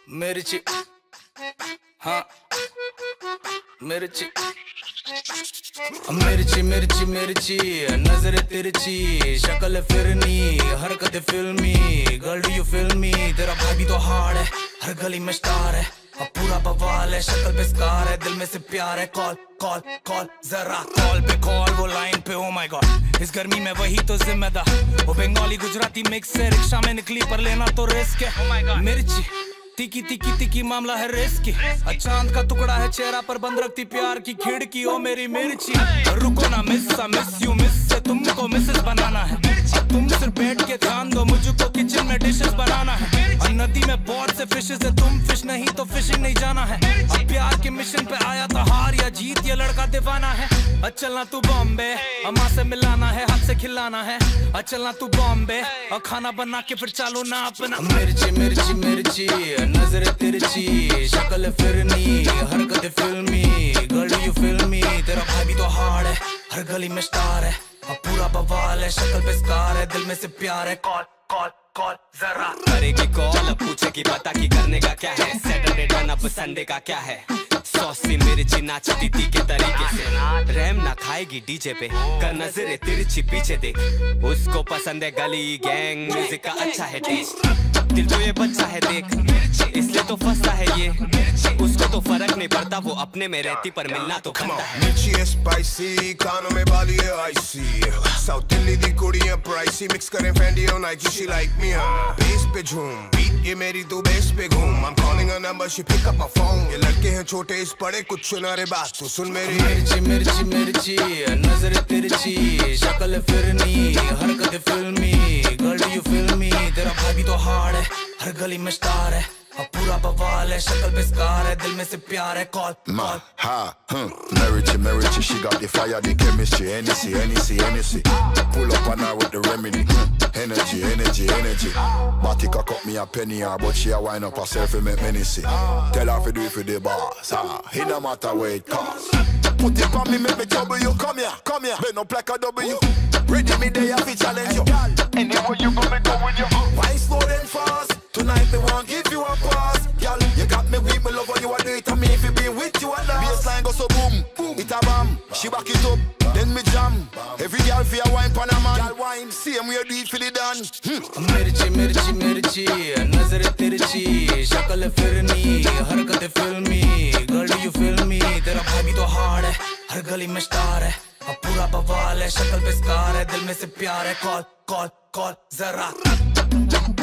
मिर्ची, हाँ मिर्ची मिर्ची मिर्ची मिर्ची, नजर तिरछी, शक्ल फिरनी, हरकत फिल्मी। Girl do you feel me? तेरा भाई भी तो हार्ड है, हर गली में स्टार है, अब पूरा बवाल है, शक्ल पे स्कार है, दिल में से प्यार है। कॉल कॉल कॉल, जरा कॉल पे कॉल, वो लाइन पे। ओ माय गॉड, इस गर्मी में वही तो जिम्मेदार। वो बंगाली गुजराती मिक्स है, रिक्शा में निकली पर लेना तो रिस्क है। ओ माय गॉड, मिर्ची तिकी तिकी तिकी, मामला है रिस्की। चांद का टुकड़ा है चेहरा पर, बंद रखती प्यार की खिड़की। ओ मेरी मिर्ची, रुको ना मिस यू, मिस से तुमको मिसेस बनाना है। तुम सिर्फ बैठ के ध्यान दो, मुझको किचन में डिशेस बनाना है। और नदी में बहुत से फिशेस है, तुम फिश नहीं तो फिशिंग नहीं जाना है। अब प्यार के मिशन पे आया था, हार या जीत ये लड़का दीवाना है। चलना तू बॉम्बे, अम्मा से मिलाना है, हाथ से खिलाना है। चलना तू बॉम्बे, और खाना बना के फिर चालो ना अपना। मिर्ची मिर्ची मिर्ची, नजर तिरछी, शक्ल फिरनी, हरकत फिल्मी। गर्ल यू फिल्मी, तेरा भाई भी तो हार्ड है, हर गली में स्टार है, अब पूरा बवाल है, शक्ल पे स्कार है, दिल में से प्यार है। कॉल कॉल कॉल, जरा करेगी कॉल, अब पूछेगी पता कि करने का क्या है। सैटरडे डन, अब संडे का क्या है। सॉसी मिर्ची नाचती थी के तरीके से, रैम ना खाएगी डीजे पे, कर नजरे तिरछी पीछे देख। उसको पसंद है गली गैंग, म्यूजिक का अच्छा है टेस्ट, दिल तो ये बच्चा है देख, इसलिए तो फंसता है ये। उसको तो फर्क नहीं पड़ता, वो अपने में रहती पर मिलना तो बनता है। मिर्ची है स्पाइसी, कानों में बाली है आईसी, साउथ दिल्ली दी कुड़ियां प्राइसी, मिक्स करें फैंडी और Nike, she like me. Bass पे झूम, बीट ये मेरी तू बेस पे घूम। I'm calling her number, she pick up my phone। ये लड़के हैं छोटे इस बड़े, कुछ सुना रे बात तू सुन मेरी। मिर्ची मिर्ची मिर्ची, नजर तिरछी, शक्ल फिरनी, हरकत फिल्मी। गर्ल यू फिल्मी, तेरा भाई भी तो हार्ड है, हर गली में स्टार है, अब पूरा बवाल है, शक्ल पे स्कार है, दिल में से प्यार है। Call Merici, she got the fire, the chemistry, Hennessy. Pull up on her with the remedy, energy. Body cock up me a penny, but she a wind up herself and make me see. Tell her to do it for the boss, it no matter where it costs. Put it on me, make me trouble you. Come here, bend up like a W. Ready me there, I fi challenge you. Anywhere you go, me go with you. Why slow then fast? Tonight me want give you a pass, girl. You got me weak, me love how you a do it to me. If you been with you and baseline go so boom, it a bam. She back it up, then me jam. Every girl fi a wine pan a man. Girl wine, same way you do it for the done. मिर्ची मिर्ची मिर्ची, नजर तिरछी, शक्ल फिरनी, हरकत फिल्मी। Girl you फिल्मी, तेरा भाई भी तो हार्ड है, हर गली में स्टार है, अब पूरा बवाल है, शक्ल पे स्कार है, दिल में से प्यार है। कॉल कॉल कॉल, जरा